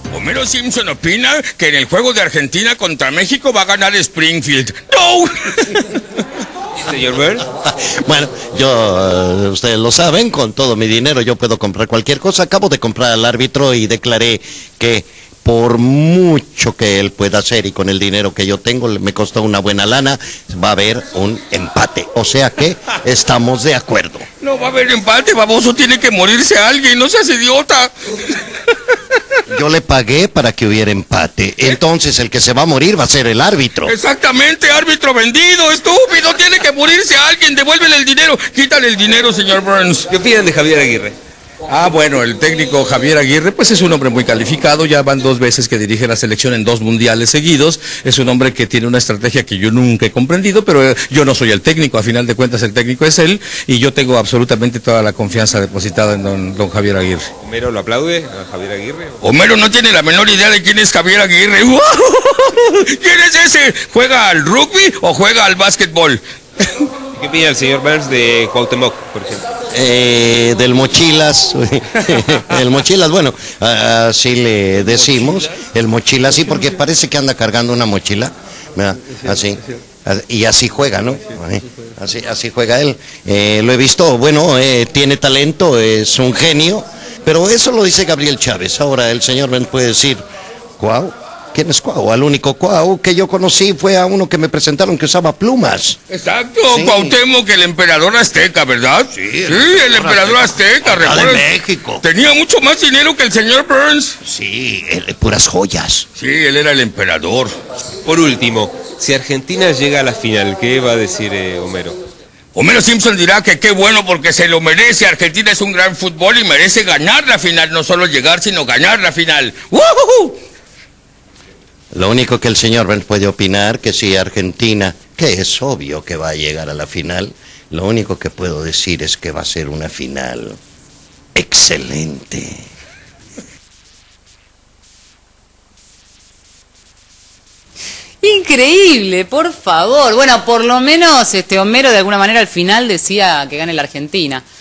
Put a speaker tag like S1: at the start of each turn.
S1: Homero Simpson opina que en el juego de Argentina contra México va a ganar Springfield. ¡No!
S2: Señor Burns.
S3: Bueno, yo, ustedes lo saben, con todo mi dinero yo puedo comprar cualquier cosa. Acabo de comprar al árbitro y declaré que por mucho que él pueda hacer y con el dinero que yo tengo, me costó una buena lana, va a haber un empate. O sea que estamos de acuerdo.
S1: No va a haber empate, baboso, tiene que morirse alguien, no seas idiota.
S3: Yo le pagué para que hubiera empate. Entonces el que se va a morir va a ser el árbitro.
S1: Exactamente, árbitro vendido, estúpido, tiene que morirse alguien, devuélvele el dinero. Quítale el dinero, señor Burns.
S2: ¿Qué opinan de Javier Aguirre?
S4: Bueno, el técnico Javier Aguirre, pues es un hombre muy calificado, ya van 2 veces que dirige la selección en 2 mundiales seguidos, es un hombre que tiene una estrategia que yo nunca he comprendido, pero yo no soy el técnico, a final de cuentas el técnico es él, y yo tengo absolutamente toda la confianza depositada en don Javier Aguirre.
S2: ¿Homero lo aplaude a Javier Aguirre?
S1: Homero no tiene la menor idea de quién es Javier Aguirre. ¿Quién es ese? ¿Juega al rugby o juega al básquetbol?
S2: ¿Qué opina el señor Burns de Cuauhtémoc, por ejemplo?
S3: Del Mochilas, el Mochilas, bueno, así le decimos, el Mochilas, sí, porque parece que anda cargando una mochila, ¿verdad? Así, y así juega, ¿no? Así juega él, lo he visto, bueno, tiene talento, es un genio, pero eso lo dice Gabriel Chávez. Ahora el señor Ben puede decir, wow. ¿Quién es Cuau? Al único Cuau que yo conocí fue a uno que me presentaron que usaba plumas.
S1: Exacto,
S3: Sí.
S1: Cuauhtémoc, el emperador azteca, ¿verdad?
S3: Sí,
S1: el emperador azteca,
S3: de
S1: ¿recuerdas?
S3: México.
S1: Tenía mucho más dinero que el señor Burns.
S3: Sí, puras joyas.
S1: Sí, él era el emperador.
S2: Por último, si Argentina llega a la final, ¿qué va a decir Homero?
S1: Homero Simpson dirá que qué bueno porque se lo merece. Argentina es un gran fútbol y merece ganar la final, no solo llegar, sino ganar la final. ¡Woohoo!
S3: Lo único que el señor Ben puede opinar, que si Argentina, que es obvio que va a llegar a la final, lo único que puedo decir es que va a ser una final excelente.
S5: Increíble, por favor. Bueno, por lo menos Homero de alguna manera al final decía que gane la Argentina.